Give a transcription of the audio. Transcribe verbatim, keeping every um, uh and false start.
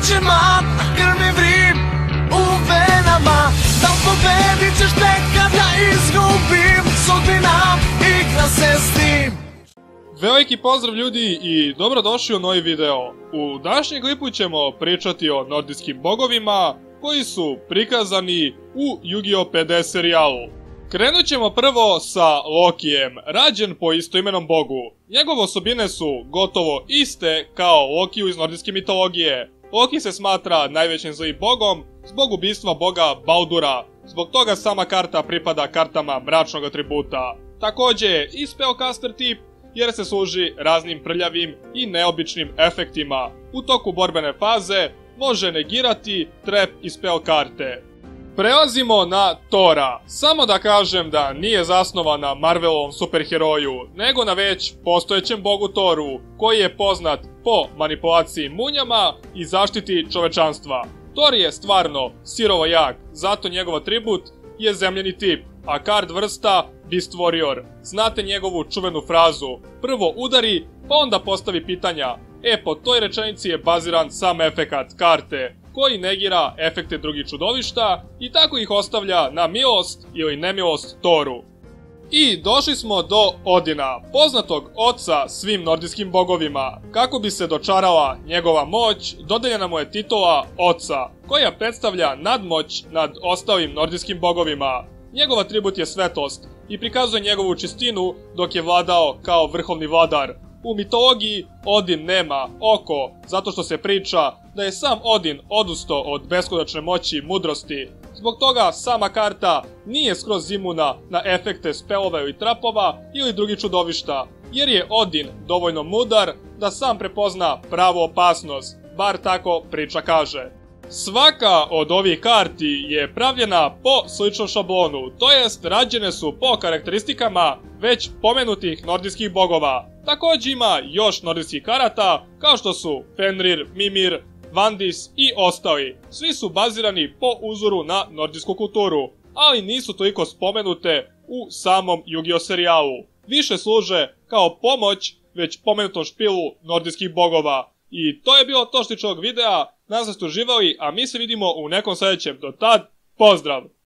očima, krvni vrim u venama. Da li pobedit ćeš tek kad ja izgubim? Sudbina igra se s tim. Veliki pozdrav ljudi i dobrodošli u novi video. U današnjem klipu ćemo pričati o nordijskim bogovima koji su prikazani u Yu-Gi-Oh! pe de serijalu. Krenut ćemo prvo sa Lokijem, rađen po istoimenom bogu. Njegove osobine su gotovo iste kao Lokiju iz nordijske mitologije. Loki se smatra najvećim zlim bogom zbog ubistva boga Baldura. Zbog toga sama karta pripada kartama mračnog atributa. Također je i spellcaster tip jer se služi raznim prljavim i neobičnim efektima. U toku borbene faze može negirati trap i spell karte. Prelazimo na Thora. Samo da kažem da nije zasnovan na Marvelovom superheroju, nego na već postojećem bogu Thoru, koji je poznat po manipulaciji munjama i zaštiti čovečanstva. Thor je stvarno sirovo jak, zato njegov atribut je zemljeni tip, a kard vrsta Beast Warrior. Znate njegovu čuvenu frazu, prvo udari, pa onda postavi pitanja. E, po toj rečenici je baziran sam efekat karte, koji negira efekte drugih čudovišta i tako ih ostavlja na milost ili nemilost Thoru. I došli smo do Odina, poznatog oca svim nordijskim bogovima. Kako bi se dočarala njegova moć, dodeljena mu je titula oca, koja predstavlja nadmoć nad ostalim nordijskim bogovima. Njegov atribut je svetlost i prikazuje njegovu čistinu dok je vladao kao vrhovni vladar. U mitologiji Odin nema oko, zato što se priča da je sam Odin odustao od beskonačne moći i mudrosti. Zbog toga sama karta nije skroz imuna na efekte spelova ili trapova ili drugih čudovišta, jer je Odin dovoljno mudar da sam prepozna pravu opasnost, bar tako priča kaže. Svaka od ovih karti je pravljena po sličnom šablonu, to jest rađene su po karakteristikama već pomenutih nordijskih bogova. Također ima još nordijskih karata kao što su Fenrir, Mimir, Vandis i ostali. Svi su bazirani po uzoru na nordijsku kulturu, ali nisu toliko spomenute u samom Yu-Gi-Oh! Serijalu. Više služe kao pomoć već pomenutom špilu nordijskih bogova. I to je bilo to što tiče ovog videa, nadam se da ste uživali, a mi se vidimo u nekom sljedećem. Do tad, pozdrav!